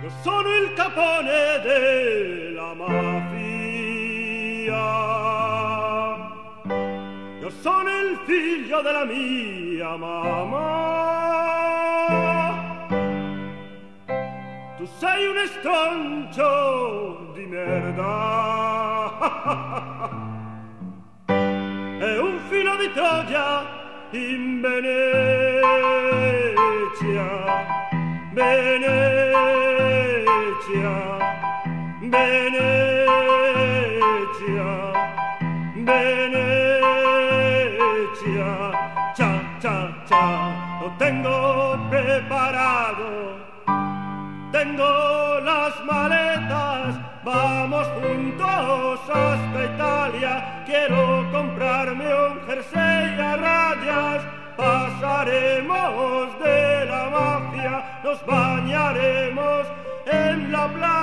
Io sono il capone della mafia. Io sono il figlio della mia mamma. Tu sei un estroncio di merda. E un filo di Troia in Venezia. Venezia, Venezia, Venezia, cha, cha, cha, lo tengo preparado, tengo las maletas, vamos juntos hasta Italia, quiero comprarme un jersey a rayas, pasaremos de la mafia, nos bañaremos en la playa.